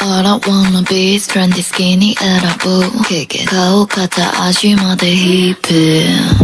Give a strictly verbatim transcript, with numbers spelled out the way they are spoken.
I don't wanna be trendy skinny 選ぶ。顔肩足までヒップ